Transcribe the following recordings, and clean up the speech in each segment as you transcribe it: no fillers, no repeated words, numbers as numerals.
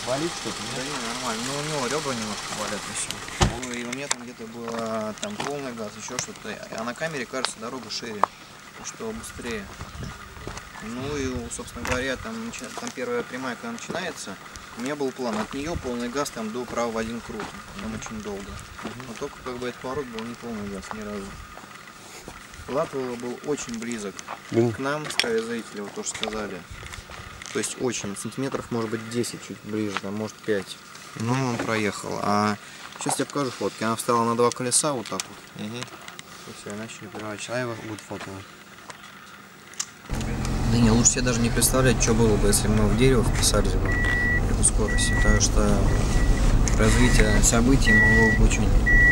Болит что-то? Да не, нормально. Ну, у него ребра немножко болят и все. И у меня там где-то было там полный газ, еще что-то. А на камере, кажется, дорога шире, что быстрее. Ну и, собственно говоря, там первая прямая, когда начинается, у меня был план от нее полный газ там до права в один крут. Там очень долго. Но только как бы этот поворот был не полный газ ни разу. Латвия был очень близок к нам, зрители вот тоже сказали. То есть очень, сантиметров может быть 10 чуть ближе, там может 5. Ну он проехал. А сейчас я покажу фотки. Она встала на 2 колеса вот так вот. И все, начали переворачивать. А я его буду фотовать. Да не, лучше себе даже не представлять, что было бы, если бы мы в дерево вписались бы эту скорость. Потому что развитие событий могло бы очень...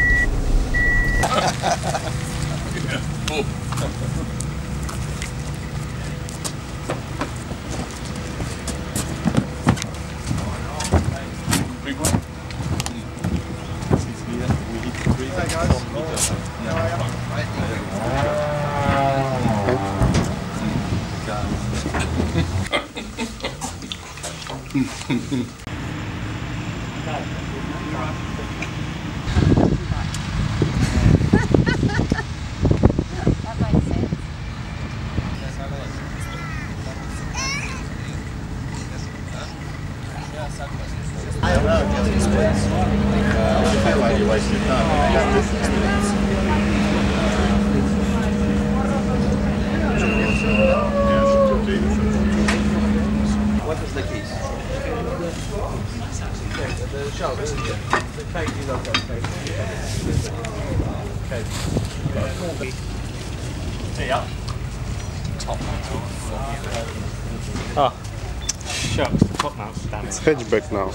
What is the case? Oh, shucks, the top mount's damaged. It's hatchback now.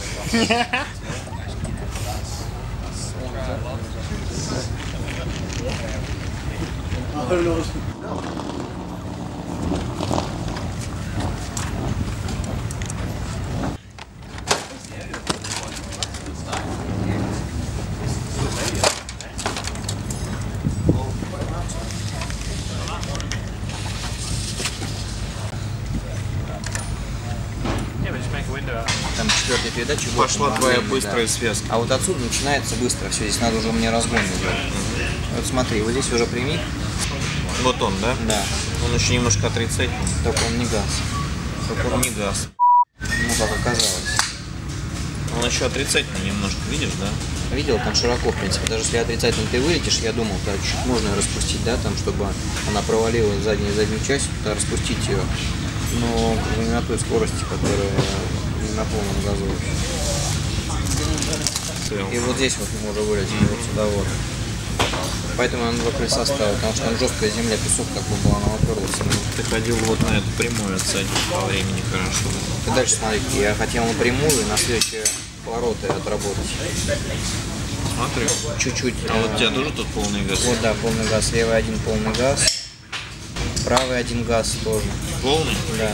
Там четвертая передача. Пошла твоя быстрая связка. А вот отсюда начинается быстро. Все, здесь надо уже мне разгон делать. Вот смотри, вот здесь уже прямик. Вот он, да? Да. Он еще немножко отрицательный. Только он не газ. Только он не газ. Ну, как оказалось. Он еще отрицательный немножко, видишь, да? Видел, там широко, в принципе. Даже если отрицательно ты вылетишь, я думал, так чуть можно распустить, да, там, чтобы она провалилась заднюю часть, то распустить ее. Но не на той скорости, которая не на полном газу вообще. И вот здесь вот мы уже вылетели, вот сюда вот. Поэтому я на 2 колеса ставил, потому что там жесткая земля, песок как бы была, она уперлась. Ты ходил вот на эту прямую отсадить по времени хорошо. И дальше смотри, я хотел напрямую и на следующие повороты отработать. Смотри. Чуть-чуть. А вот у тебя тоже тут полный газ? Вот, да, полный газ. Левый один полный газ. Правый один газ тоже. Полный? Да.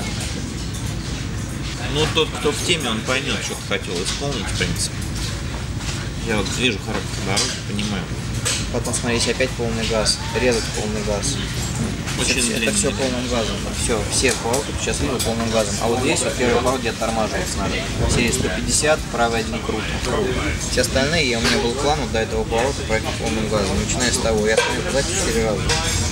Ну, тот, кто в теме, он поймет, что ты хотел исполнить, в принципе. Я вот вижу характер дороги, понимаю. Потом, смотрите, опять полный газ. Резать полный газ. Это все полным газом. Все повороты сейчас видно полным газом. А вот здесь вот первый поворот, где оттормаживаться надо. Серия 150, правый один круто. Все остальные, у меня был план вот до этого поворота проехать полным газом. Начиная с того, я остановил подать 4 раза.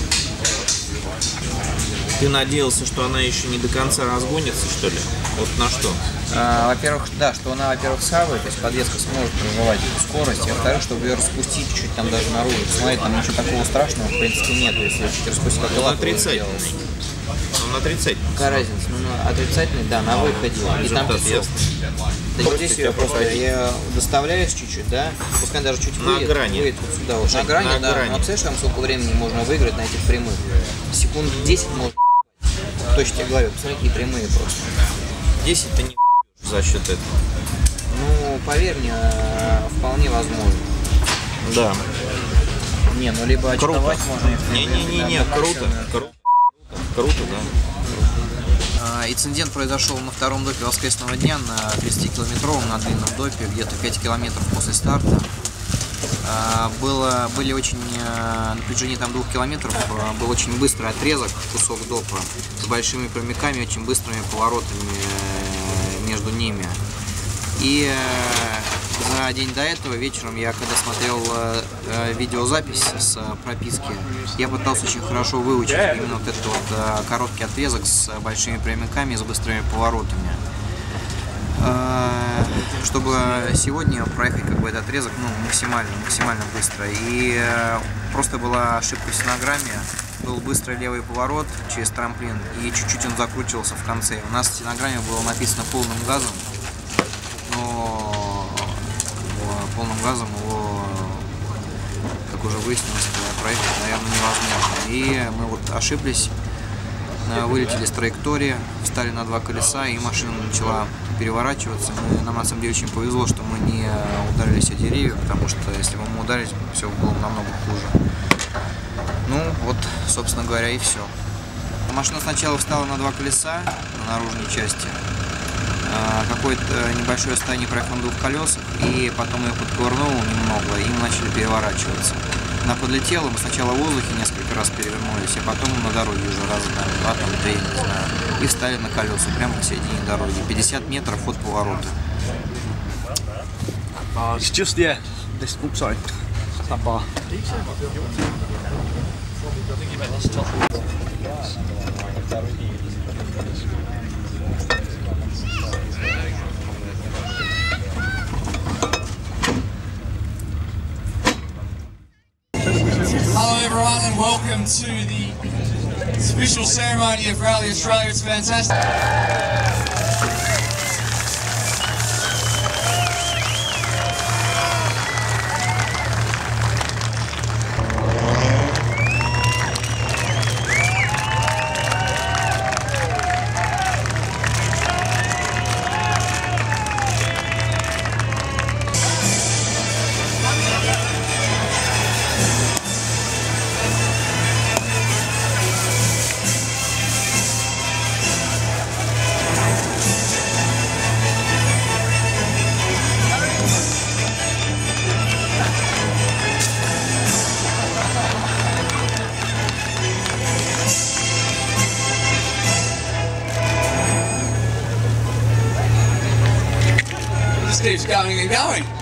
Ты надеялся, что она еще не до конца разгонится, что ли? Вот на что? Во-первых, да, что она, во-первых, схавает, то есть подвеска сможет проживать эту скорость, а во-вторых, чтобы ее распустить чуть там даже наружу. Смотри, там ничего такого страшного, в принципе, нет, если чуть распустить, как он отрицательный. Он отрицательный. Какая разница? Ну, отрицательный, да, на выходе. И там песок. Да, вот здесь ее просто я доставляюсь чуть-чуть, да, пускай даже чуть выйдет вот сюда. Вот. На грани, да. Ну, представляешь, там сколько времени можно выиграть на этих прямых? Секунд 10 можно. Точно тебе говорю, посмотри, какие прямые просто. 10 ты не за счет этого. Ну, поверь мне, вполне возможно. Да. Не, ну либо очковать можно. Не, круто. Круто, да. Инцидент произошел на втором допе воскресного дня, на 30-километровом, на длинном допе, где-то 5 километров после старта. Были очень, на протяжении там 2 километров, был очень быстрый отрезок, кусок допа, с большими прямиками, очень быстрыми поворотами между ними. И за день до этого вечером я, когда смотрел видеозапись с прописки, я пытался очень хорошо выучить именно вот этот вот короткий отрезок с большими прямиками и с быстрыми поворотами, чтобы сегодня проехать как бы этот отрезок максимально быстро. И просто была ошибка в стенограмме. Был быстрый левый поворот через трамплин, и чуть-чуть он закручивался в конце. У нас в стенограмме было написано полным газом, но полным газом его, как уже выяснилось, проехать, наверное, невозможно. И мы вот ошиблись, вылетели с траектории, встали на два колеса, и машина начала переворачиваться. Нам на самом деле очень повезло, что мы не ударились о деревья, потому что если бы мы ударились, все было бы намного хуже. Ну, вот, собственно говоря, и все. Машина сначала встала на два колеса на наружной части, какое-то небольшое расстояние проехал на двух колесах, и потом ее подковырнуло немного, и мы начали переворачиваться. Она подлетела, мы сначала в воздухе несколько раз перевернулись, а потом на дороге уже раза, наверное, два, там, три, не знаю, и встали на колеса прямо посередине дороги, 50 метров от поворота. It's just, yeah, this, oops, sorry, that bar. Hello everyone and welcome to the official ceremony of Rally Australia. It's fantastic. Just keeps going and going.